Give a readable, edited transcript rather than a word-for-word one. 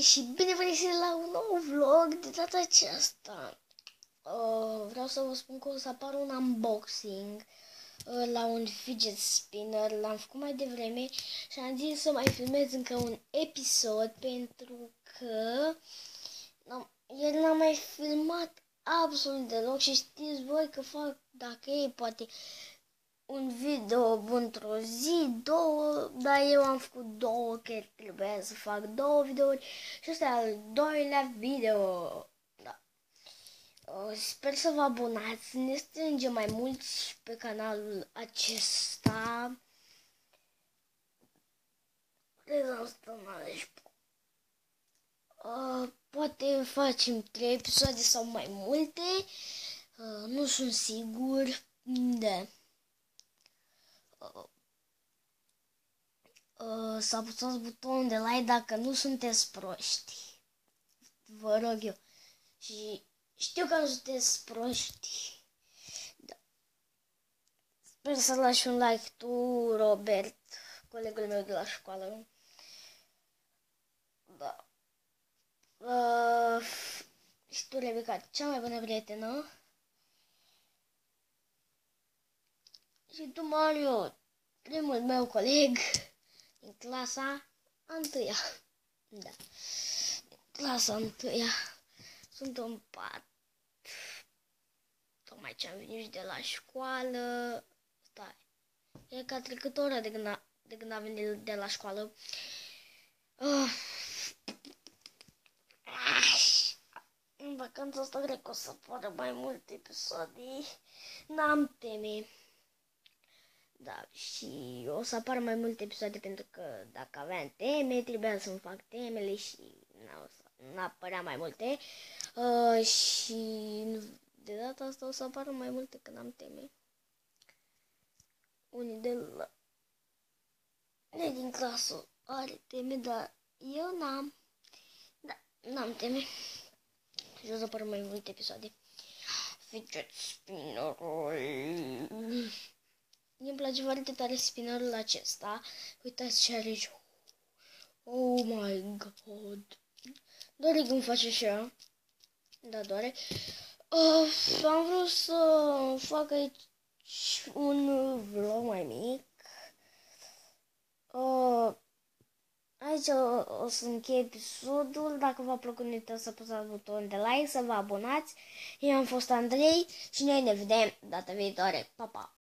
și bine venit la un nou vlog de data aceasta. Vreau să vă spun că o să apară un unboxing la un fidget spinner. L-am făcut mai devreme și am zis să mai filmez încă un episod pentru că el n-a mai filmat absolut deloc și știți voi că fac, dacă e, poate un video într-o zi, două, dar eu am făcut două, că trebuia să fac două videouri și ăsta e al doilea video. Da. Sper să vă abonați, ne strângem mai mulți pe canalul acesta. Poate facem 3 episoade sau mai multe, nu sunt sigur, da. Să apăsați butonul de like dacă nu sunteți proști. Vă rog eu. Și știu că nu sunteți proști. Da. Sper să lași un like tu, Robert, colegul meu de la școală. Da. Și tu, Rebecca, cea mai bună prietenă. Și tu, Mario, primul meu coleg din clasa a întâia. Da. Din clasa a întâia. Sunt în pat. Tocmai ce am venit de la școală. Stai. E ca trecut ora de când am venit de la școală. În vacanța asta cred că o să apară mai multe episoade. N-am teme. Da, și o să apară mai multe episoade pentru că dacă aveam teme, trebuia să-mi fac temele și n-apărea mai multe. Și de data asta o să apară mai multe când am teme. Unii din clasă are teme, dar eu n-am. Da, n-am teme. Și o să apară mai multe episoade. Fidget spinnerul. Mie îmi place foarte tare spinnerul acesta. Uitați ce are aici. Oh my god. Doare cum face așa. Da, doare. Am vrut să fac aici un vlog mai mic. Aici o să închei episodul. Dacă v-a plăcut, nu uitați să apăsați butonul de like, să vă abonați. Eu am fost Andrei și noi ne vedem data viitoare. Pa, pa!